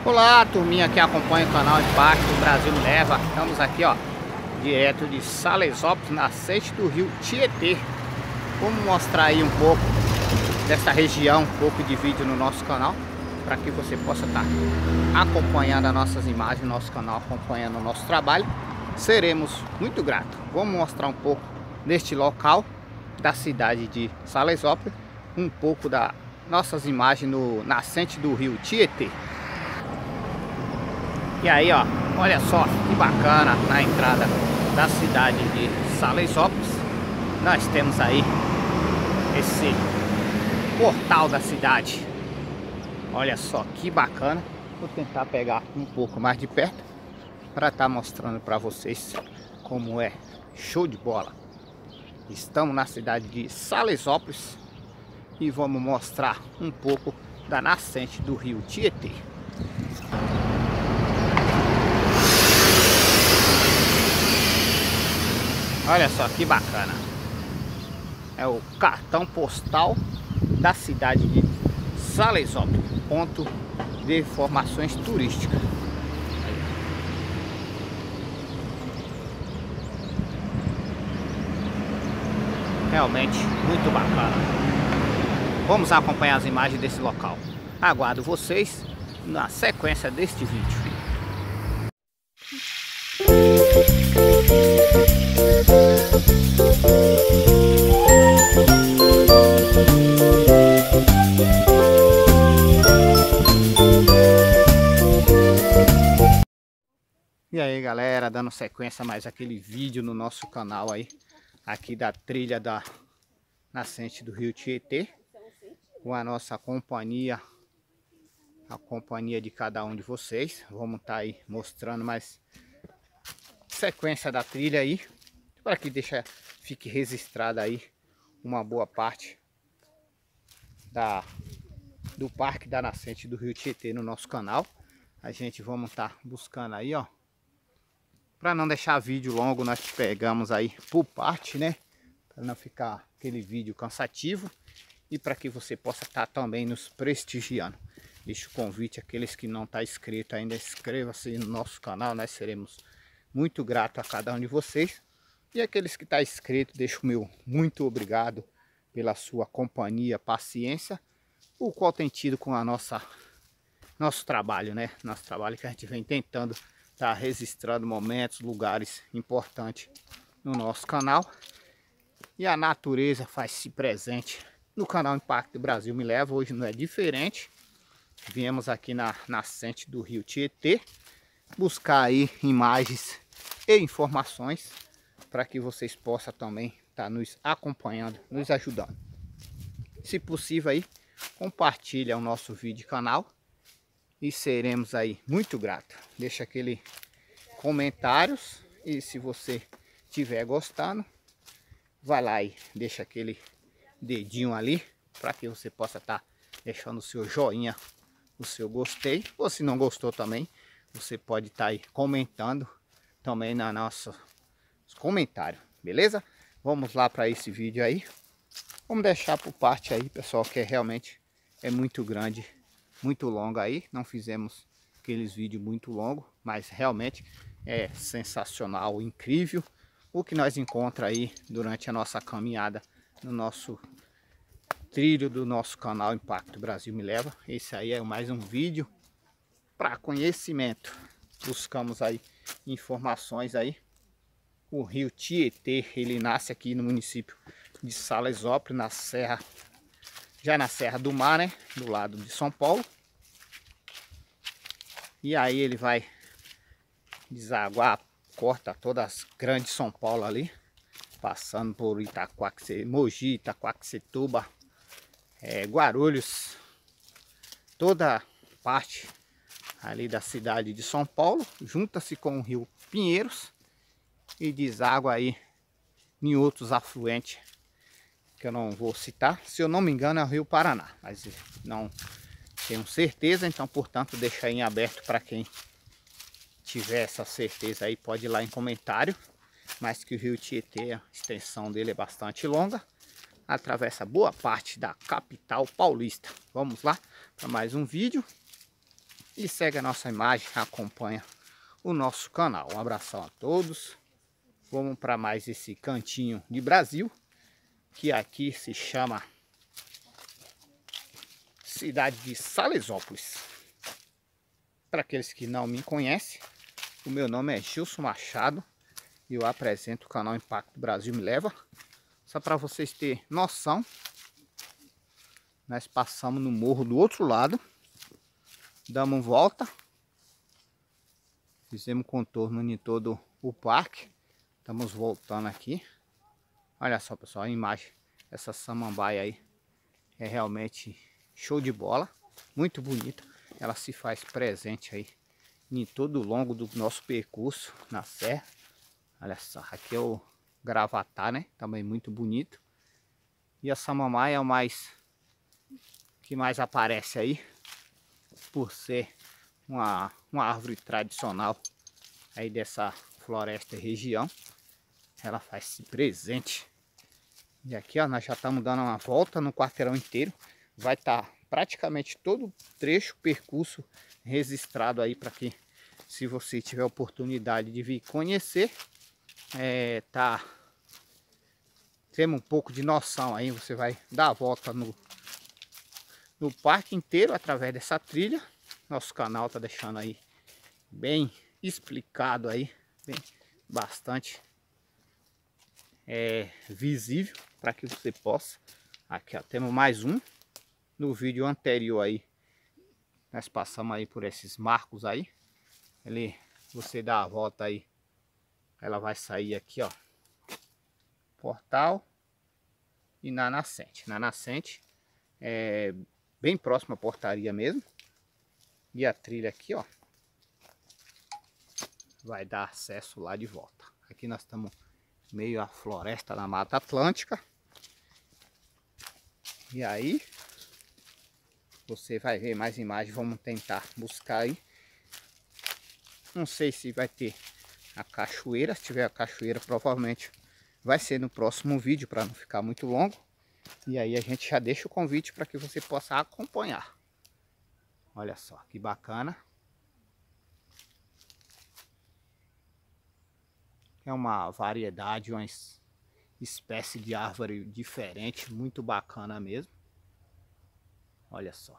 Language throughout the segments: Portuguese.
Olá, turminha que acompanha o canal Impacto Brasil Me Leva. Estamos aqui, ó, direto de Salesópolis, nascente do rio Tietê. Vamos mostrar aí um pouco dessa região, um pouco de vídeo no nosso canal, para que você possa estar acompanhando as nossas imagens no nosso canal, acompanhando o nosso trabalho. Seremos muito gratos. Vamos mostrar um pouco deste local da cidade de Salesópolis, um pouco das nossas imagens no nascente do rio Tietê. E aí, ó, olha só que bacana, na entrada da cidade de Salesópolis nós temos aí esse portal da cidade. Olha só que bacana. Vou tentar pegar um pouco mais de perto para estar mostrando para vocês como é show de bola. Estamos na cidade de Salesópolis e vamos mostrar um pouco da nascente do rio Tietê. Olha só que bacana. É o cartão postal da cidade de Salesópolis, ponto de informações turísticas. Realmente muito bacana. Vamos acompanhar as imagens desse local. Aguardo vocês na sequência deste vídeo. E aí, galera, dando sequência a mais aquele vídeo no nosso canal aí, aqui da trilha da nascente do rio Tietê, com a nossa companhia, a companhia de cada um de vocês. Vamos estar aí mostrando mais sequência da trilha aí, para que fique registrada aí uma boa parte do Parque da Nascente do rio Tietê no nosso canal. A gente vamos estar buscando aí, ó, para não deixar vídeo longo, nós pegamos aí por parte, né, para não ficar aquele vídeo cansativo e para que você possa estar também nos prestigiando. Deixo o convite àqueles que não estão inscritos ainda, inscreva-se no nosso canal, nós seremos muito gratos a cada um de vocês. E aqueles que estão inscritos, deixo o meu muito obrigado pela sua companhia, paciência, o qual tem tido com a nosso trabalho, né? Nosso trabalho que a gente vem tentando estar registrando momentos, lugares importantes no nosso canal. E a natureza faz-se presente no canal Impacto Brasil Me Leva. Hoje não é diferente. Viemos aqui na nascente do rio Tietê buscar aí imagens e informações para que vocês possam também estar nos acompanhando, nos ajudando. Se possível aí, compartilha o nosso vídeo canal e seremos aí muito gratos. Deixa aquele comentários e se você estiver gostando, vai lá e deixa aquele dedinho ali para que você possa estar deixando o seu joinha, o seu gostei. Ou se não gostou também, você pode estar aí comentando também na nossa comentário, beleza? Vamos lá para esse vídeo aí. Vamos deixar por parte aí, pessoal, que realmente é muito grande, muito longo aí. Não fizemos aqueles vídeos muito longos, mas realmente é sensacional, incrível o que nós encontramos aí durante a nossa caminhada no nosso trilho do nosso canal Impacto Brasil Me Leva. Esse aí é mais um vídeo para conhecimento. Buscamos aí informações aí. O rio Tietê, ele nasce aqui no município de Salesópolis, na serra, já na Serra do Mar, né, do lado de São Paulo. E aí ele vai desaguar, corta todas as grandes São Paulo ali, passando por Mogi, Itaquaquecetuba, Guarulhos, toda parte ali da cidade de São Paulo, junta-se com o rio Pinheiros e deságua aí em outros afluentes que eu não vou citar. Se eu não me engano é o rio Paraná, mas não tenho certeza, então portanto deixa aí em aberto para quem tiver essa certeza aí, pode ir lá em comentário. Mas que o rio Tietê, a extensão dele é bastante longa, atravessa boa parte da capital paulista. Vamos lá para mais um vídeo. e segue a nossa imagem, acompanha o nosso canal. Um abração a todos. Vamos para mais esse cantinho de Brasil, que aqui se chama cidade de Salesópolis. Para aqueles que não me conhecem, o meu nome é Gilson Machado e eu apresento o canal Impacto Brasil Me Leva. Só para vocês terem noção, nós passamos no morro do outro lado, damos volta, fizemos contorno em todo o parque, estamos voltando aqui. Olha só, pessoal, a imagem, essa samambaia aí é realmente show de bola, muito bonita. Ela se faz presente aí em todo o longo do nosso percurso na serra. Olha só, aqui é o Gravatá, né? Também muito bonito. E a samambaia é o que mais aparece aí, por ser uma árvore tradicional aí dessa floresta e região. Ela faz-se presente. E aqui, ó, nós já estamos dando uma volta no quarteirão inteiro. Vai estar praticamente todo o trecho, percurso registrado aí para que, se você tiver oportunidade de vir conhecer, temos um pouco de noção aí. Você vai dar a volta no parque inteiro através dessa trilha. Nosso canal tá deixando aí bem explicado aí, bem bastante visível para que você possa. Aqui, ó, temos mais um. No vídeo anterior aí nós passamos aí por esses marcos aí. Você dá a volta aí, ela vai sair aqui, ó, portal e na nascente. Na nascente é bem próximo à portaria mesmo. E a trilha aqui, ó, vai dar acesso lá de volta. Aqui nós estamos meio à floresta na Mata Atlântica. E aí você vai ver mais imagens. Vamos tentar buscar aí. Não sei se vai ter a cachoeira. Se tiver a cachoeira, provavelmente vai ser no próximo vídeo, para não ficar muito longo. E aí a gente já deixa o convite para que você possa acompanhar. Olha só que bacana. É uma variedade, uma espécie de árvore diferente, muito bacana mesmo. Olha só.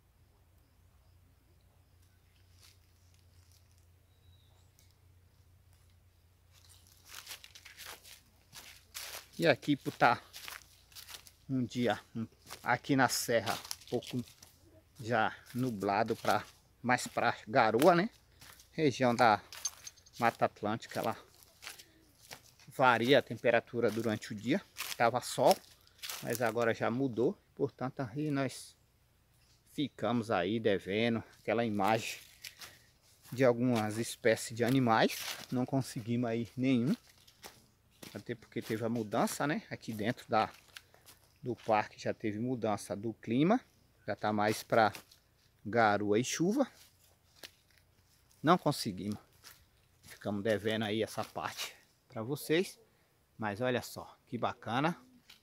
E aqui por estar um dia aqui na serra, um pouco já nublado, mais para garoa, né? Região da Mata Atlântica, ela varia a temperatura durante o dia. Estava sol, mas agora já mudou. Portanto, aí nós ficamos aí devendo aquela imagem de algumas espécies de animais. Não conseguimos aí nenhum, até porque teve a mudança, né? Aqui dentro do parque já teve mudança do clima, já tá mais para garoa e chuva. Não conseguimos, ficamos devendo aí essa parte para vocês. Mas olha só que bacana,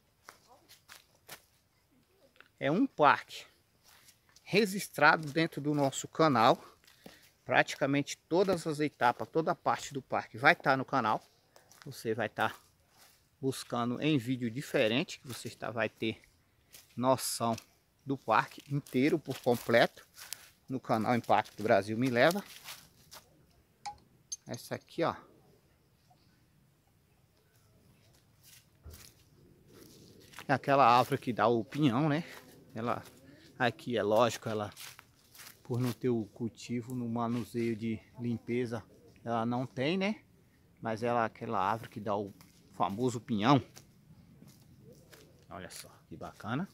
é um parque registrado dentro do nosso canal. Praticamente todas as etapas, toda a parte do parque vai estar no canal. Você vai estar buscando em vídeo diferente, que você vai ter noção do parque inteiro por completo no canal Impacto Brasil Me Leva. Essa aqui, ó, é aquela árvore que dá o pinhão, né? Ela aqui é lógico, ela, por não ter o cultivo no manuseio de limpeza, ela não tem, né? Mas ela é aquela árvore que dá o famoso pinhão. Olha só que bacana.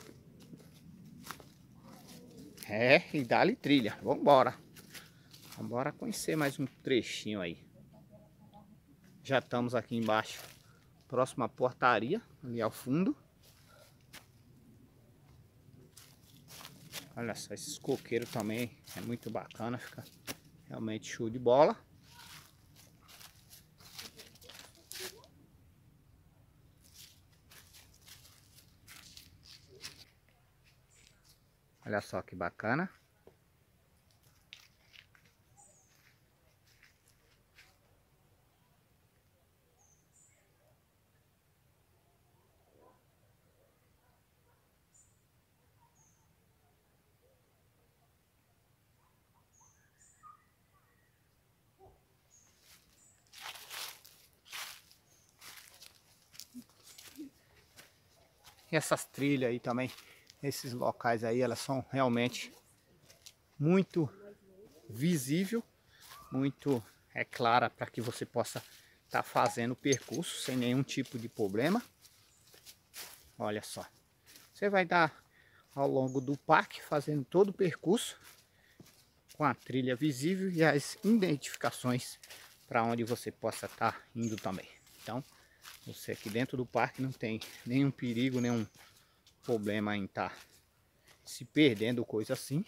E dá-lhe trilha. Vamos embora. Vamos embora conhecer mais um trechinho aí. Já estamos aqui embaixo, próximo à portaria, ali ao fundo. Olha só, esses coqueiros também é muito bacana, fica realmente show de bola. Olha só que bacana. E essas trilhas aí também, esses locais aí, elas são realmente muito visível, muito clara para que você possa estar fazendo o percurso sem nenhum tipo de problema. Olha só, você vai dar ao longo do parque fazendo todo o percurso com a trilha visível e as identificações para onde você possa estar indo também. Então, você aqui dentro do parque não tem nenhum perigo, nenhum problema em estar se perdendo, coisa assim.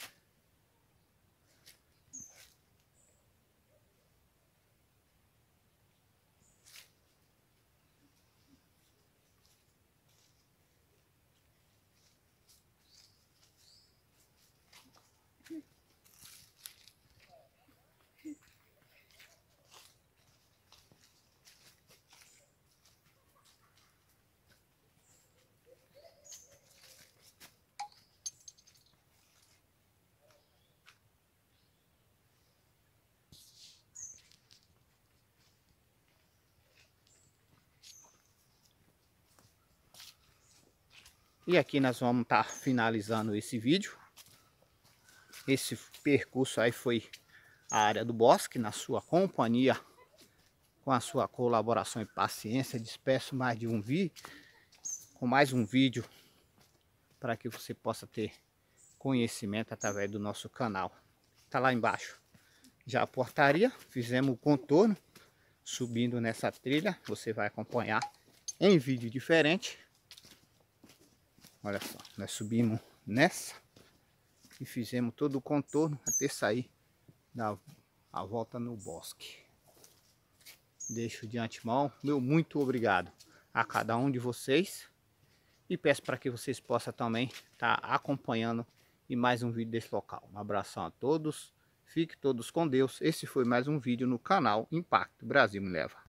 E aqui nós vamos estar finalizando esse vídeo. Esse percurso aí foi a área do bosque, na sua companhia, com a sua colaboração e paciência. Despeço mais de um vídeo, com mais um vídeo, para que você possa ter conhecimento através do nosso canal. Tá lá embaixo já a portaria, fizemos o contorno, subindo nessa trilha, você vai acompanhar em vídeo diferente. Olha só, nós subimos nessa e fizemos todo o contorno até sair a volta no bosque. Deixo de antemão meu muito obrigado a cada um de vocês e peço para que vocês possam também estar acompanhando em mais um vídeo desse local. Um abração a todos, fiquem todos com Deus. Esse foi mais um vídeo no canal Impacto Brasil Me Leva.